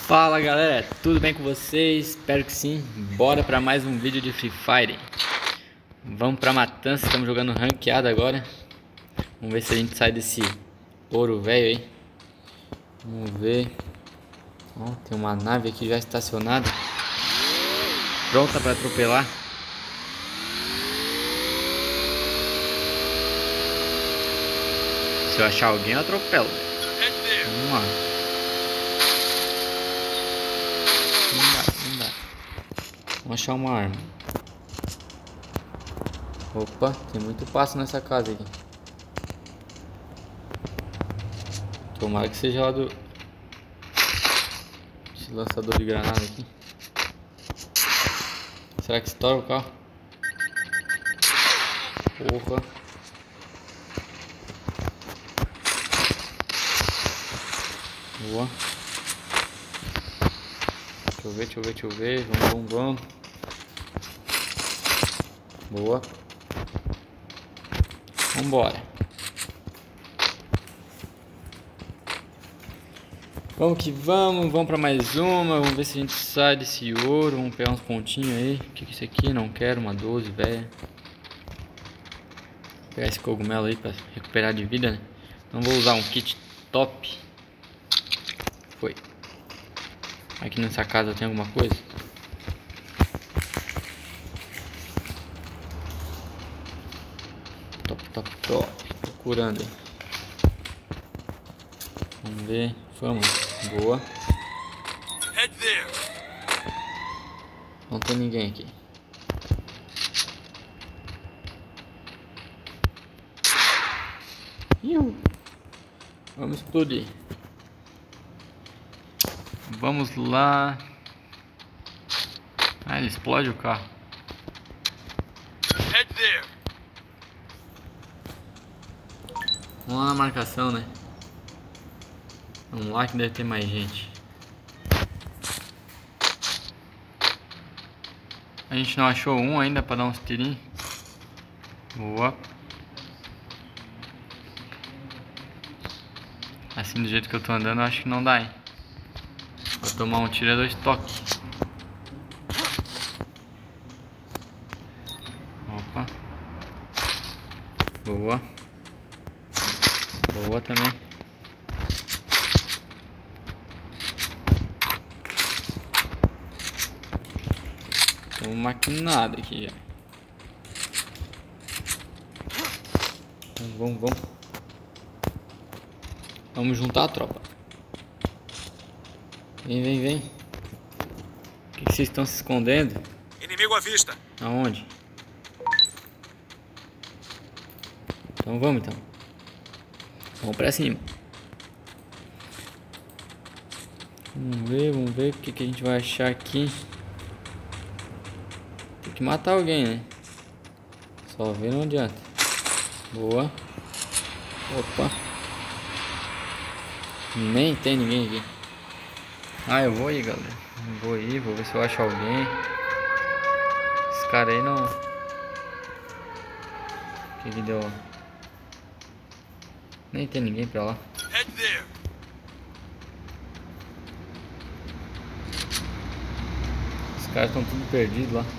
Fala galera, tudo bem com vocês? Espero que sim. Bora para mais um vídeo de Free Fire. Vamos pra matança, estamos jogando ranqueado agora. Vamos ver se a gente sai desse ouro velho aí. Vamos ver. Ó, tem uma nave aqui já estacionada, pronta para atropelar. Se eu achar alguém eu atropelo. Vamos lá. Não dá. Vamos achar uma arma. Opa, tem muito passo nessa casa aqui. Tomara que seja lá do... esse lançador de granada aqui. Será que estoura o carro? Porra. Boa. Deixa eu ver. Vamos. Boa. Vambora. Vamos que vamos. Vamos pra mais uma. Vamos ver se a gente sai desse ouro. Vamos pegar uns pontinhos aí. O que é isso aqui? Não quero. Uma 12, velho. Vou pegar esse cogumelo aí pra recuperar de vida, né? Não vou usar um kit top. Foi. Aqui nessa casa tem alguma coisa? Top. Procurando. Vamos ver. Vamos. Boa. Não tem ninguém aqui. Vamos explodir. Vamos lá. Ah, ele explode o carro. Vamos lá na marcação, né? Vamos lá que deve ter mais gente. A gente não achou um ainda pra dar uns tirinhos. Boa. Assim do jeito que eu tô andando, eu acho que não dá, hein? Vou tomar um tiro a 2 toques. Opa. Boa. Boa também. Tô maquinado aqui já. Vamos. Vamos juntar a tropa. Vem. O que vocês estão se escondendo? Inimigo à vista. Aonde? Então vamos então. Vamos pra cima. Vamos ver o que a gente vai achar aqui. Tem que matar alguém, né? Só ver não adianta. Boa. Opa. Nem tem ninguém aqui. Ah, eu vou aí, galera. Vou ver se eu acho alguém. Esse cara aí não... O que deu? Nem tem ninguém pra lá. Os caras estão tudo perdidos lá.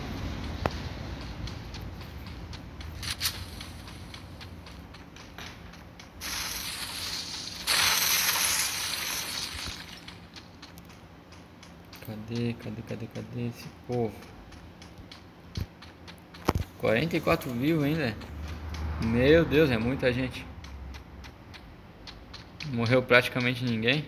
Cadê esse povo? 44 vivos ainda. Meu Deus, é muita gente. Morreu praticamente ninguém.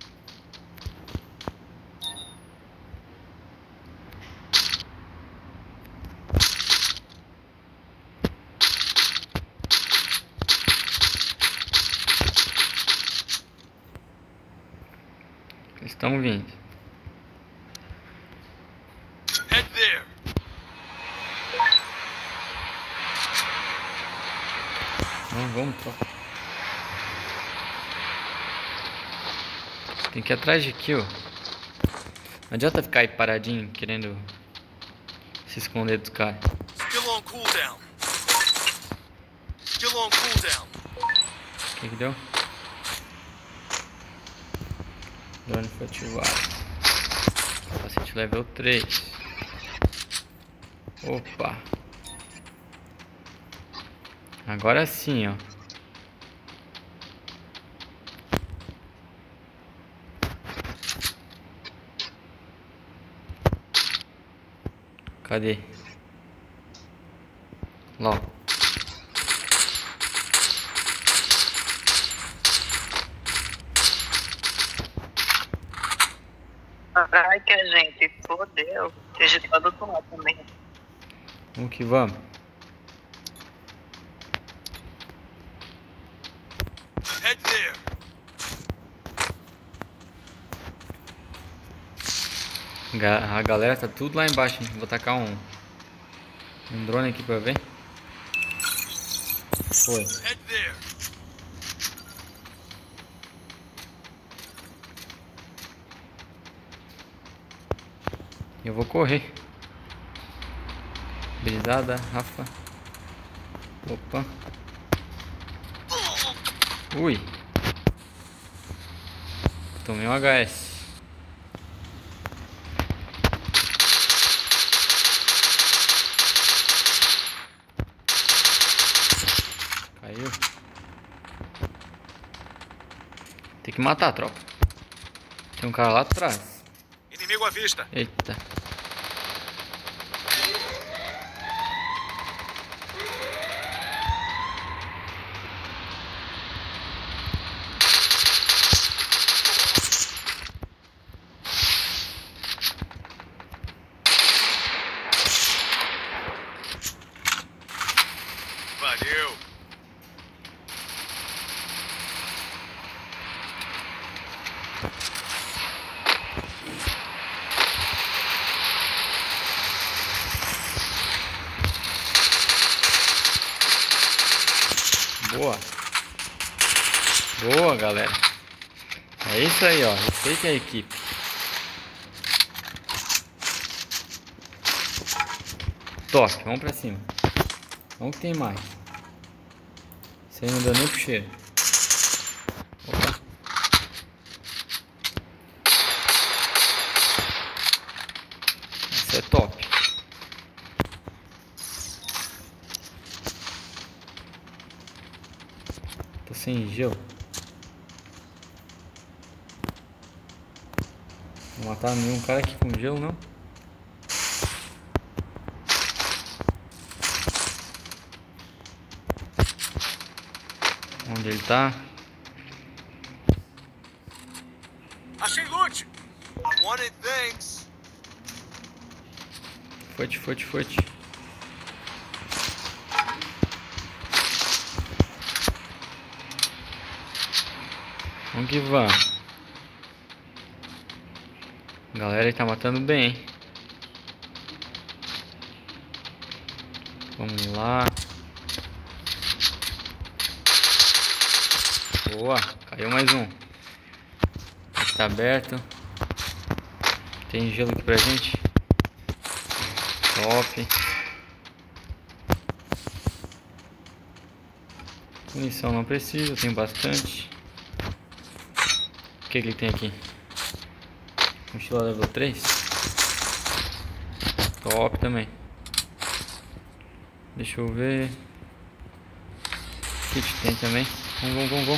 Estamos vindo. Vamos. Tem que ir atrás de kill. Não adianta ficar aí paradinho querendo se esconder dos caras. Still on cooldown. O que deu? Drone foi ativado. Capacete level 3. Opa. Agora sim, ó. Cadê? Lá. Ai, que a gente fodeu. Que a gente tá do outro lado também. Vamos que vamos. Head there. A galera tá tudo lá embaixo, hein? Vou tacar um drone aqui pra ver. Foi. Head there. Eu vou correr. Brisada, Rafa. Opa. Ui. Tomei um HS. Caiu. Tem que matar, tropa. Tem um cara lá atrás. Inimigo à vista. Eita. Valeu. Boa. Boa, galera. É isso aí, ó. Respeita a equipe. Top, vamos pra cima. Vamos que tem mais. Isso aí não deu nem pro cheiro. Opa. Isso é top. Tô sem gelo. Não vou matar nenhum cara aqui com gelo, não. Onde ele tá? Achei loot. Wanted things. Fote, fote, fote. Vamos que vamos. A galera aí tá matando bem, hein? Vamos lá. Boa, caiu mais um. Aqui tá aberto. Tem gelo aqui pra gente. Top. Munição não precisa, eu tenho bastante. O que ele tem aqui? Mochila level 3. Top também. Deixa eu ver. Kit tem também. Vamos.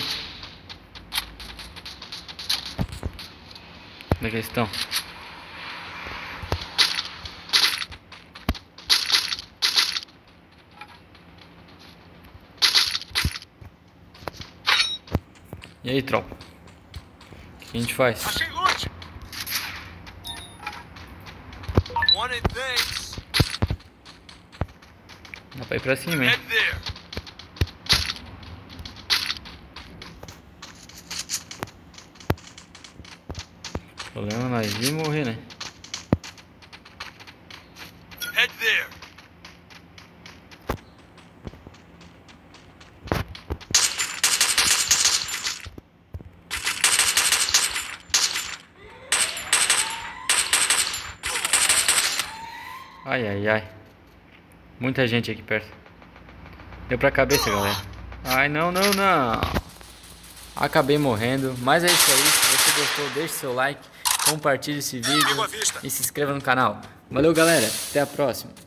Onde é que eles estão? E aí, tropa? O que a gente faz? Achei loot. Wanted things. Dá pra ir pra cima, hein? Head there. O problema é nós ir morrer, né? Head there. Ai. Muita gente aqui perto. Deu pra cabeça, galera. Ai, não. Acabei morrendo. Mas é isso aí. Se você gostou, deixe seu like. compartilhe esse vídeo Inimigo à vista. e se inscreva no canal. Valeu, galera. Até a próxima.